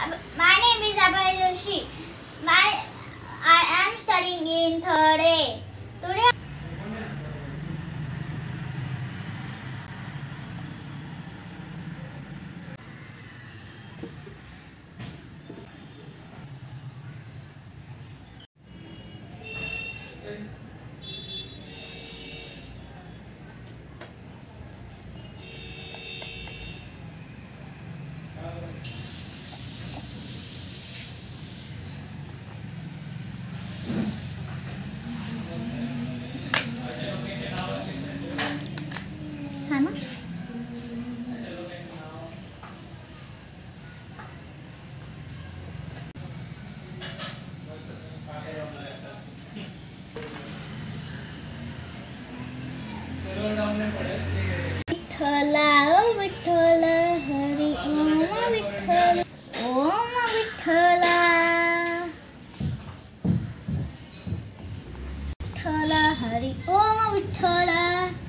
My name is Abhay Joshi. I am studying in third A. Today Hana? Vithala, oh Vithala, Hari Om Vithala, Om Vithala, Vithala, Hari Om Vithala.